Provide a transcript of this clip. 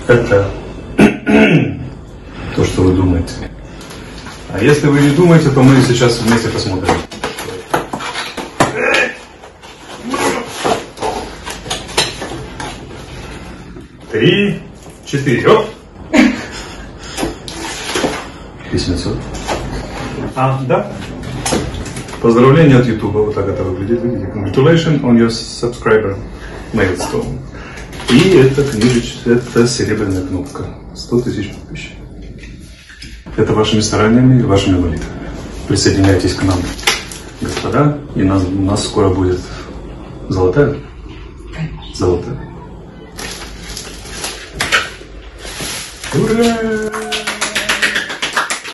это то, что вы думаете. А если вы не думаете, то мы сейчас вместе посмотрим. 3, 4. Оп! Письмецо. Да. Поздравления от YouTube. Вот так это выглядит. Видите? Congratulations on your subscriber milestone. И эта книжечка, это серебряная кнопка. 100 тысяч подписчиков. Это вашими стараниями и вашими молитвами. Присоединяйтесь к нам, господа. И у нас скоро будет золотая. Золотая. Ура!